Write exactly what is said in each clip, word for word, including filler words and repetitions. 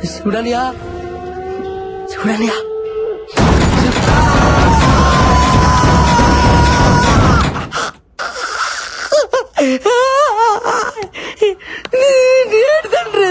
శివుడనియా శివుడనియా తండ్రి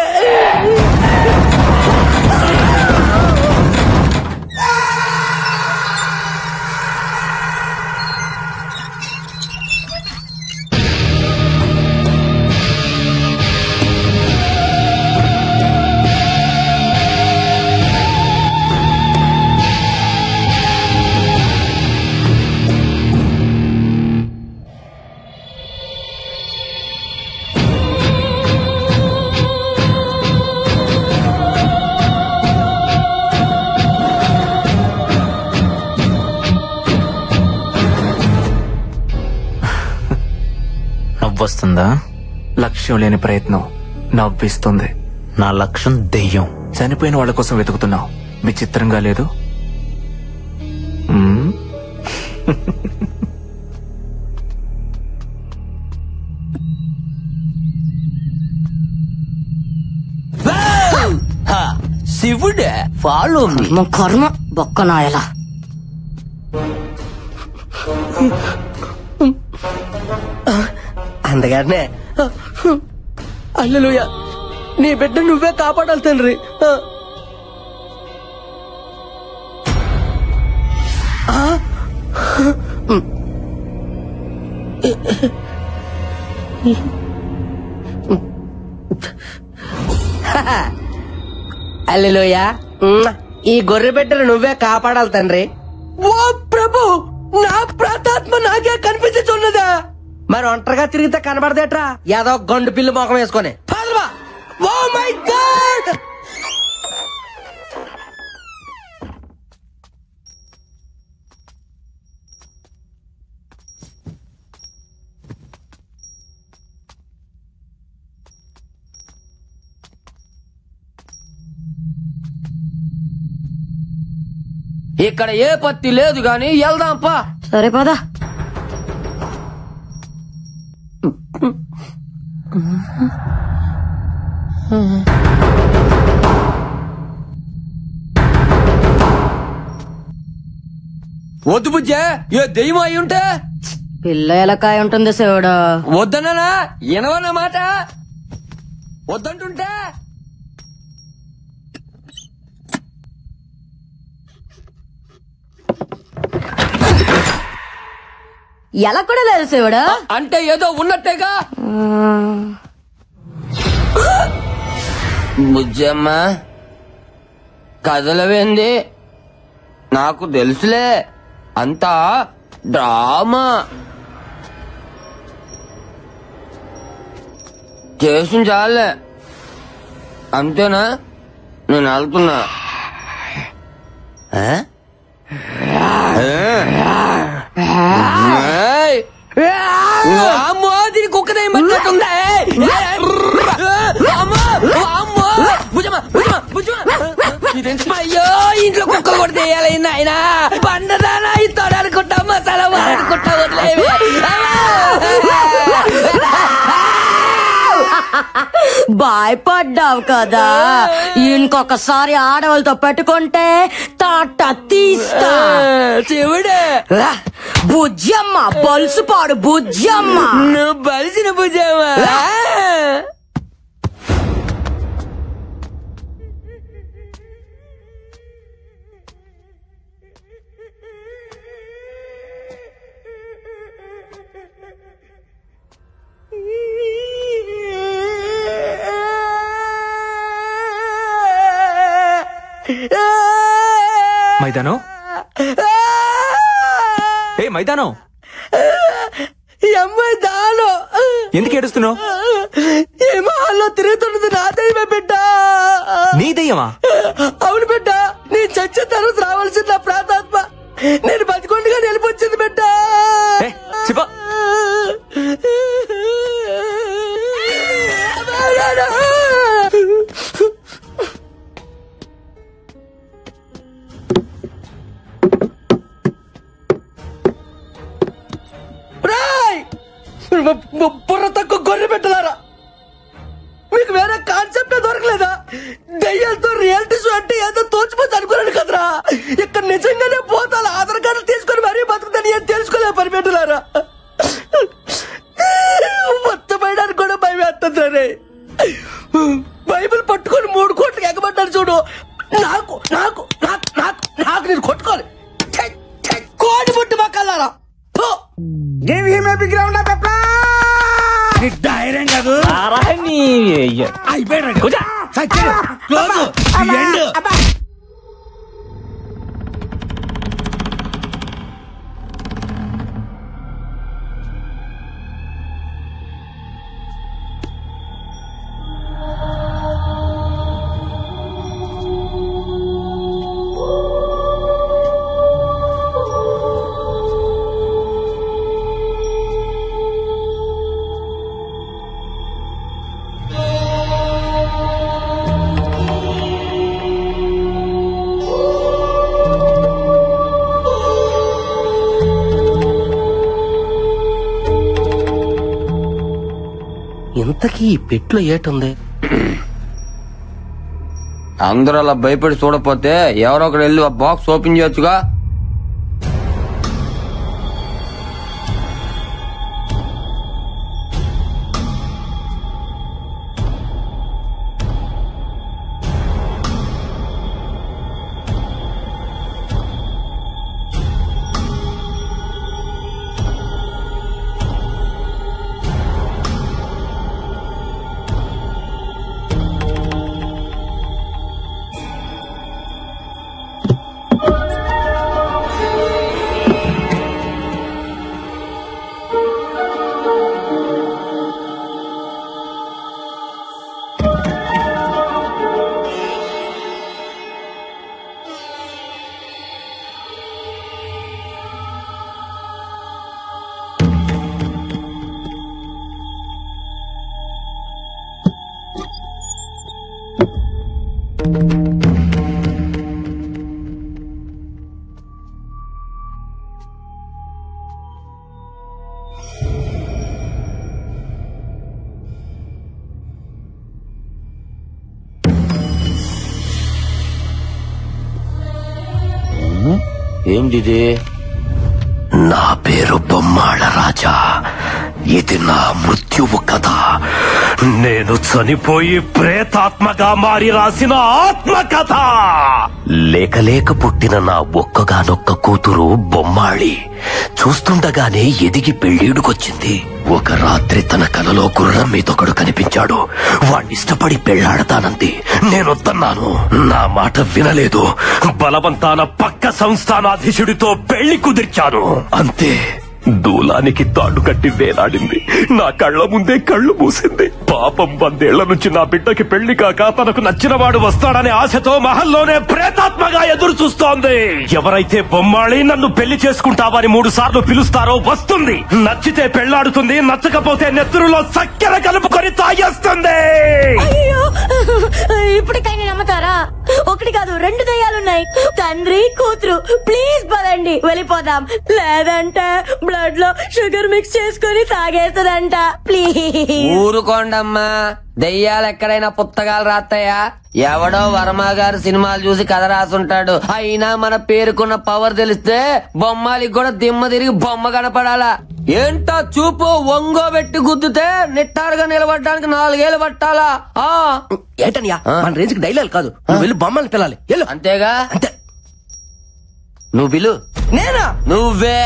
వస్తుందా? లక్ష్యం లేని ప్రయత్నం నవ్విస్తుంది. నా లక్ష్యం దెయ్యం. చనిపోయిన వాళ్ళ కోసం వెతుకుతున్నావు. విచిత్రంగా లేదు? శివుడే ఫాలో కర్మ బొక్కనాయలా. అందగానే హల్లెలూయా, నీ బిడ్డ నువ్వే కాపాడాలి తండ్రి. హల్లెలూయా, ఈ గొర్రె బిడ్డను నువ్వే కాపాడాలి తండ్రి. ఓ ప్రభు, నా ప్రాతాత్మ నాకే కనిపించున్నదా? మరి ఒంటరిగా తిరిగితే కనబడదేట్రా ఏదో గండు పిల్లి మొఖం వేసుకొని. ఓ మై గాడ్, ఇక్కడ ఏ పత్తి లేదు గాని వెళ్దాంపా. సరే పదా. వద్దు బుజ్జే, ఏ దెయ్యం అయి ఉంటే పిల్ల ఎలకాయ ఉంటుంది శివుడు. వద్దన్నా ఎనవన్న మాట వద్దంటుంటే. ఎలా కూడా లేదు శివుడు. అంటే ఏదో ఉన్నట్టేగా. బుజ్జమ్మ కదలవేంది? నాకు తెలుసులే, అంతా డ్రామా చేసిన చాలే. అంతేనా? నేను వెళ్తున్నా. అమ్మో, దీని కుక్కదే మట్టుందా? అయ్యో, ఇంట్లో కుక్క కూడా తీయాలి నాయన. పండదానా ఇస్తాడు అనుకుంటా, మసాలా అనుకుంటా వదిలేవి. భయపడ్డావు కదా, ఇంకొకసారి ఆడవాళ్ళతో పెట్టుకుంటే తాట తీస్తా. శివుడే బుజ్జమ్మ, బలుసుపాడు బుజ్జమ్మ. నువ్వు బలిసిన బుజ్జమ్మ. మైదానం, ఏ మైదానం, అమ్మాయి దాను ఎందుకు ఏడుస్తున్నావు? ఏమో అలా తిరుగుతున్నది నా దయ్యమే బిడ్డ. నీ దయ్యమా? అవును బిడ్డ, నేను చచ్చిన తర్వాత రావాల్సింది నా ప్రాతాత్మ. నేను బతికొండగా నిలిపొచ్చింది బిడ్డ. చెప్ప బుర్ర తక్కువ గొర్రె పెట్టలారా, మీకు వేరే కాన్సెప్ట్ దొరకలేదా? దయ్యాలు నాకు నాకు నాకు నాకు నాకు నేను కొట్టుకోవాలి. ఛై, ఛై, కోడి పుట్టి మొక్కలారా. Give him a big round of applause. నీ ధైర్యం కాదు అయిపోయాడు. Close end. ఇంతకీ ఈ పెట్లో ఏటుంది? అందరూ అలా భయపడి చూడపోతే ఎవరో ఒకరు వెళ్ళి ఆ బాక్స్ ఓపెన్ చేయొచ్చుగా. ఏంటిది? నా పేరు బొమ్మాళ రాజా. ఇది నా మృత్యువు కథ. నేను చనిపోయి ప్రేతాత్మగా మారి రాసిన ఆత్మ కథ. లేక లేక పుట్టిన నా ఒక్కగానొక్క కూతురు బొమ్మాళి చూస్తుండగానే ఎదిగి పెళ్ళీడుకొచ్చింది. ఒక రాత్రి తన కలలో గుర్రం మీదొకడు కనిపించాడు. వాణ్ణిష్టపడి పెళ్లాడతానంది. నేనొద్దన్నాను. నా మాట వినలేదు. బలవంతాన పక్క సంస్థానాధీశుడితో పెళ్లి కుదిర్చాను. అంతే, దూలానికి తాడు కట్టి వేలాడింది. నా కళ్ల ముందే కళ్ళు మూసింది. పాపం వందేళ్ల నుంచి నా బిడ్డకి పెళ్లి కాక తనకు నచ్చిన వాడు వస్తాడనే ఆశతో మహల్లోనే ప్రేతాత్మగా ఎదురు చూస్తోంది. ఎవరైతే బొమ్మాళి నన్ను పెళ్లి చేసుకుంటావని మూడు సార్లు పిలుస్తారో వస్తుంది. నచ్చితే పెళ్లాడుతుంది, నచ్చకపోతే నెత్తురులో చక్కెర కలుపుకొని తాగేస్తుంది. అయ్యో, ఇప్పటికైనా నమ్మతారా? ఒకటి కాదు రెండు దయ్యాలున్నాయి. తండ్రి కూతురు. ప్లీజ్ పదండి వెళ్ళిపోదాం. లేదంటే బ్లడ్ లో షుగర్ మిక్స్ చేసుకుని తాగేస్తుందంట. ప్లీజ్ ఊరుకోండమ్మా. దెయ్యాలు ఎక్కడైనా పుస్తకాలు రాస్తాయా? ఎవడో వర్మ గారు సినిమాలు చూసి కథ రాసుంటాడు. అయినా మన పేరుకున్న పవర్ తెలిస్తే బొమ్మాలికి కూడా దిమ్మ తిరిగి బొమ్మ కనపడాలా? ఏంటో చూపు ఒంగోబెట్టి గుద్దుతే నిట్టారుగా నిలబడడానికి నాలుగేళ్లు పట్టాలా? ఆ ఏంటనియా మన రేంజ్కి డైలాగ్ కాదు. నువ్వు వెళ్ళి బొమ్మల్ని పిల్లాలి. వెళ్ళు. అంతేగా? అంతే. నువ్వు పిలు. నేనా? నువ్వే.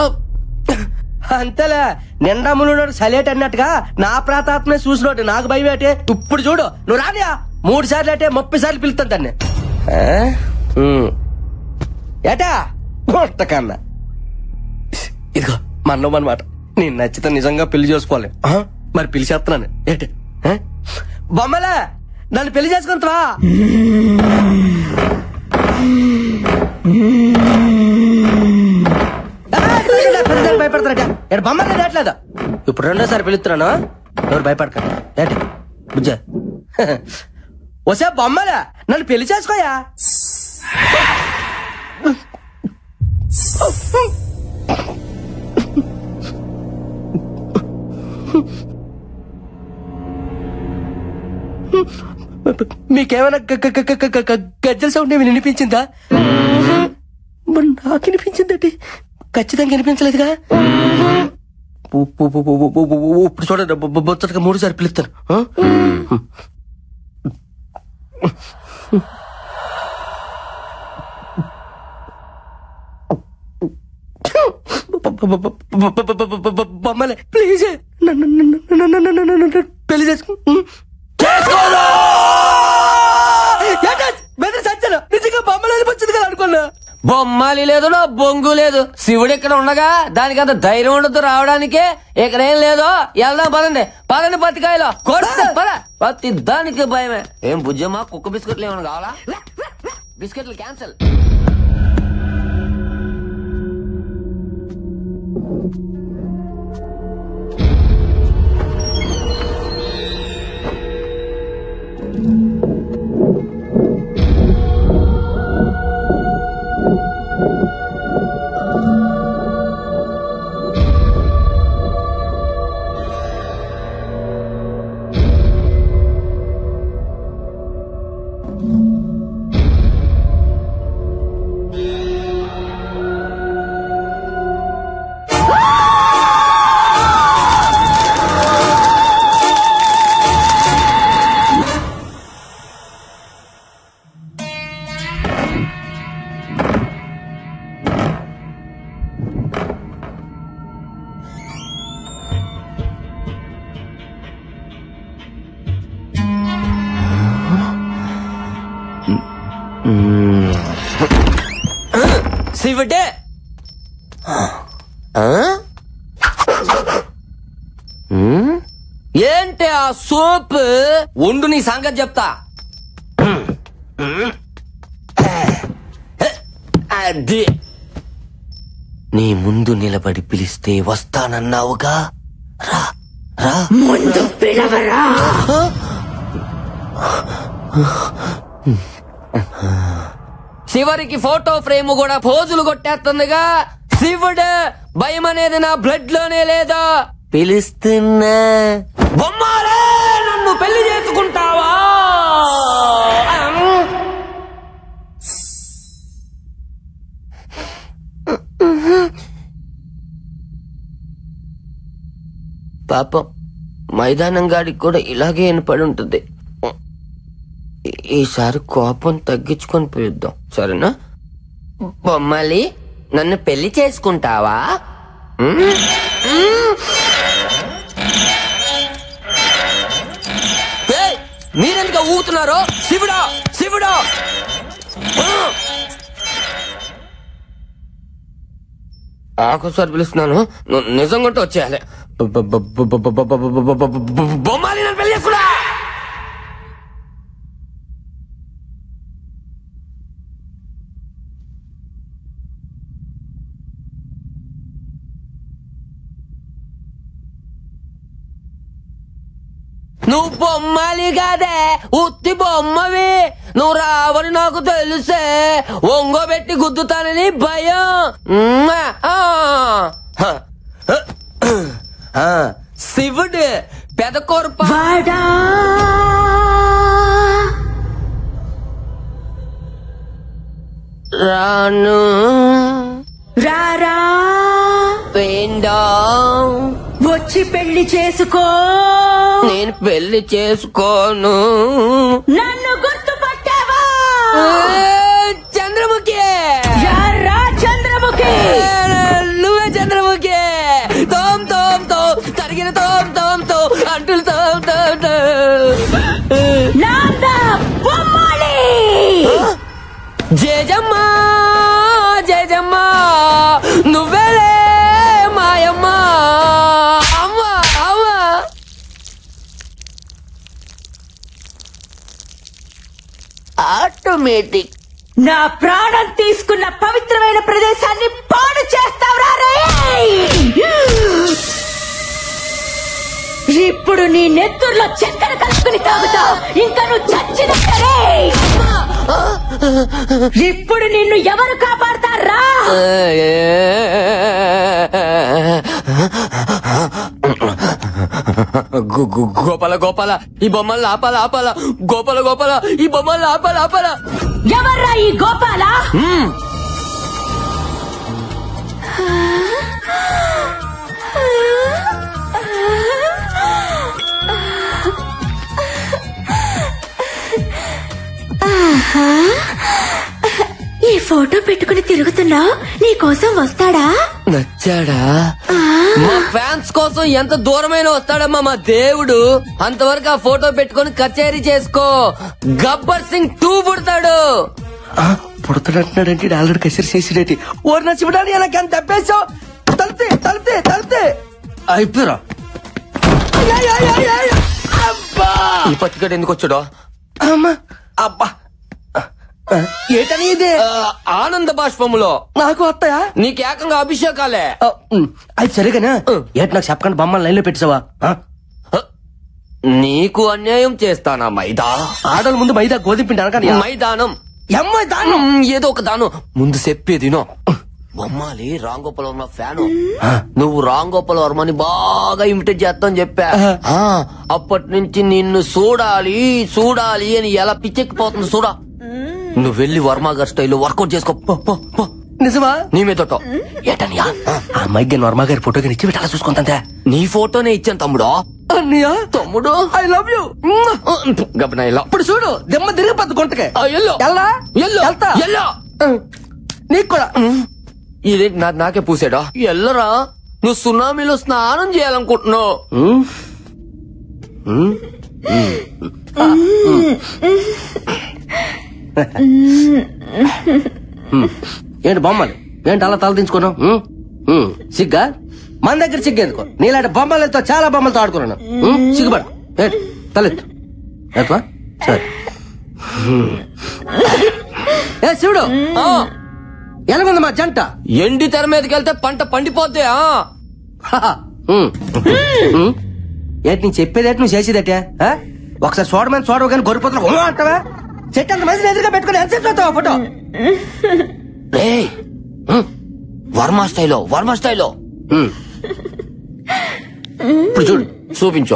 అంతేలే. నిండా మునుడు సలేట్ అన్నట్టుగా నా ప్రాతాత్మే చూసినోటి నాకు భయమేటే. ఇప్పుడు చూడు, నువ్వు రానియా మూడు సార్లు అంటే ముప్పై సార్లు పిలుస్తాను దాన్ని. ఏటా కన్నా ఇదిగో మన్నో అనమాట. నేను నచ్చితే నిజంగా పెళ్లి చేసుకోవాలి. మరి పిలిచేస్తున్నాను. ఏటే బొమ్మలే నన్ను పెళ్లి చేసుకుంటావా? భయపడతారట. ఇక్కడ బొమ్మలే రావట్లేదు. ఇప్పుడు రెండోసారి పిలుస్తున్నాను. ఎవరు భయపడకండి. ఏంటి బుజ్జ వసే బొమ్మలే నన్ను పెళ్లి చేసుకోయా? మీకేమైనా గజ్జల సౌండ్ ఏమి వినిపించిందా? నాకు వినిపించిందండి. ఖచ్చితంగా వినిపించలేదుగా. ఇప్పుడు చూడండి, బొచ్చటగా మూడు సార్లు పిలుస్తాను. బొమ్మలే ప్లీజ్ పెళ్లి చేసుకో. సత్యను నిజంగా బొమ్మలు వచ్చింది కదా అనుకున్నా. బొమ్మాలి లేదు నా బొంగు లేదు. శివుడు ఇక్కడ ఉండగా దానికి అంత ధైర్యం ఉండదు రావడానికే. ఇక్కడేం లేదో వెళ్దాం పదండి పదండి. పత్తికాయలో కొడుతుంది పద. పత్తి దానికి భయమే. ఏం బుజ్జమ్మా కుక్క బిస్కెట్లు ఏమైనా కావాలా? బిస్కెట్లు క్యాన్సల్. శివుడే ఏంటి ఆ సోప్? ఉండు నీ సంగతి చెప్తా. అది నీ ముందు నిలబడి పిలిస్తే వస్తానన్నావుగా. రా రా ముందు పిలవరా. చివరికి ఫోటో ఫ్రేమ్ కూడా పోజులు కొట్టేస్తుందిగా. శివుడు భయం అనేది నా బ్లడ్ లోనే లేదా. పిలుస్తున్నా బొమ్మాలే నన్ను పెళ్లి చేసుకుంటావా? పాపం మైదానం గాడికి కూడా ఇలాగే వినపడి ఉంటుంది. ఈసారి కోపం తగ్గించుకొని పిలుద్దాం సరేనా? బొమ్మాలి నన్ను పెళ్లి చేసుకుంటావా? మీరెందుకు ఊగుతున్నారు? శివుడా శివుడా ఆకోసారి పిలుస్తున్నాను. నిజంగా వచ్చేయాలి. బొమ్మాలి నన్ను పెళ్లి చేసుకున్నా. నువ్వు బొమ్మాలి కాదే ఉత్తి బొమ్మవి. నువ్వు రావని నాకు తెలుసే. ఒంగోబెట్టి గుద్దుతానని భయం. శివుడు పెదకొరప రాను రారా వేండా వచ్చి పెళ్లి చేసుకో. నేను పెళ్లి చేసుకోను. నన్ను గుర్తుపట్టావా? చంద్రముఖి యారా చంద్రముఖి. నువ్వే చంద్రముఖి. తోమ్ తోమ్ తో తరిగిన తోమ్ తోమ్ తో అంటులు తోమ్ తోమ్ తో. నాంద బొమ్మాలి. జయజమ్మ జయజమ్మ నువ్వేలే మాయమ్మ. అమ్మ అమ్మ ఆటోమేటిక్. నా ప్రాణం తీసుకున్న పవిత్రమైన ప్రదేశాన్ని పాడు చేస్తావురా రే. ఇప్పుడు నీ నెత్తుర్లో చక్కెర కలుపుకుని తాగుతావు. ఇంకా నువ్వు చచ్చినట్టే. ఇప్పుడు నిన్ను ఎవరు కాపాడతారా? గోపాల గోపాల ఈ బొమ్మలు ఆపాల ఆపాల. గోపాల గోపాల ఈ బొమ్మలు ఆపాల ఆపాల. ఎవర్రా ఈ గోపాల? ఈ ఫోటో పెట్టుకుని తిరుగుతున్నా నీ కోసం వస్తాడా? నచ్చాడా? మా ఫ్యాన్స్ కోసం ఎంత దూరమైన వస్తాడమ్మా మా దేవుడు. అంతవరకు ఆ ఫోటో పెట్టుకుని కచేరీ చేసుకో. గబ్బర్ సింగ్ టూ పుడతాడు. పుడతాడంటున్నాడంటే ఆల్రెడీ కసిరి చేసిడేటి. ఓరి నచ్చిపడాని నాకు ఎంత తప్పేసావు. తలితే తలితే తలితే అయిపోయారా? ఈ పత్తికడ ఎందుకు వచ్చాడో? అమ్మా అబ్బా ఏటని ఇది? ఆనంద బాష్పములో నాకు వస్తాయా? నీకేకంగా అభిషేకాలే. అది సరిగానా? ఏటి నాకు చెప్పకుండా బొమ్మలు లైన్ లో పెట్టావా? నీకు అన్యాయం చేస్తానా మైదా? ఆడల ముందు మైదా గోధుమ పిండి అనగా మైదానం అమ్మాయి దానం ఏదో ఒక దానం ముందు చెప్పేదినో. బొమ్మాలి రామ్ గోపాల్ వర్మ ఫ్యాను. నువ్వు రామ్ గోపాల్ వర్మని బాగా ఇమిటేట్ చేస్తావు చెప్పా. అప్పటి నుంచి నిన్ను చూడాలి చూడాలి అని ఎలా పిచ్చెక్కిపోతుంది చూడా. నువ్వు వెళ్ళి వర్మ గారి స్టైల్లో వర్కౌట్ చేసుకో. నిజమా? నీ మీద ఏటనియా ఆ అమ్మాయికి వర్మ గారి ఫోటో కానీ ఇచ్చి పెట్టాలా చూసుకుంటా. నీ ఫోటోనే ఇచ్చాను తమ్ముడు. అన్నయ్యా తమ్ముడు ఐ లవ్ యూ. గబనా ఇలా ఇప్పుడు చూడు దెమ్మ తిరిగిపోద్దు గుంటకే. ఎల్లో ఎల్లా ఎల్లో వెళ్తా. ఎల్లో నీకు కూడా ఇదేంటి నా నాకే పూసాడా? ఎల్లరా నువ్వు సునామీలో స్నానం చేయాలనుకుంటున్నావు. ఏంటి బొమ్మలు ఏంటి అలా తల దించుకున్నావు? సిగ్గా మన దగ్గర సిగ్గు ఎందుకో? నీలాంటి బొమ్మలతో చాలా బొమ్మలతో ఆడుకున్నాను. సిగ్గుపడు. ఏంటి తలెత్తు ఎత్వా సరే. ఏ శివుడు ఎలాగుంది మా జంట? ఎండి తెర మీదకి వెళ్తే పంట పండిపోద్ది. ఏంటి నేను చెప్పేదేటి నువ్వు చేసేదటే? ఒకసారి చూడమని చూడవు కానీ గొర్రెపోతున్నా అంటావా? చెట్టు అంత మంది ఎదురుగా పెట్టుకుని ఎంతసేపు చూస్తావా ఫోటో? వర్మ స్టైలో వర్మ స్టైలో ఇప్పుడు చూడు చూపించు.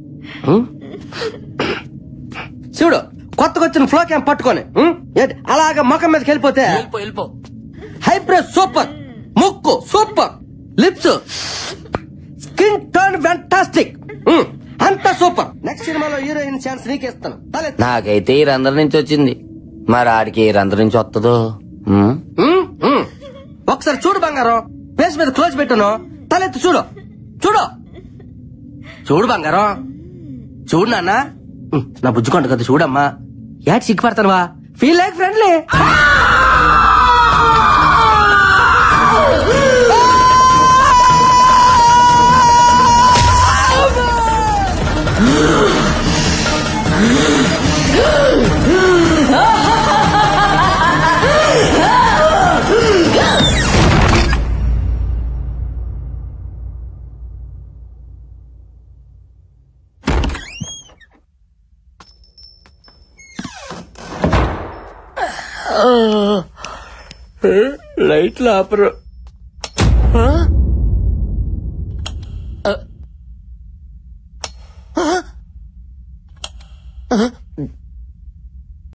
చూడు కొత్తగా వచ్చిన ఫ్లో క్యాంప్ పట్టుకొని ఏంటి అలాగా ముఖం మీదకి వెళ్ళిపోతే వెళ్ళిపో వెళ్ళిపో. హైబ్రెడ్ సూపర్, ముక్కు super, lips skin tone fantastic, అంతా సూపర్. నెక్స్ట్ సినిమాలో హీరోయిన్ ఛాన్స్ నీకేస్తాను. నాకైతే ఈ రంధ్రం నుంచి వచ్చింది, మరి ఆడికి ఈ రంధ్రం నుంచి వస్తుందో. ఒకసారి చూడు బంగారం, ఫేస్ మీద క్లోజ్ పెట్టాను, తలెత్తి చూడు చూడు చూడు బంగారం చూడు నాన్న. నా బుజ్జుకుంట కదా చూడమ్మా. యాడ్ సిగ్గుపడతానువా? Feel like friendly. లైట్లు ఆపరు.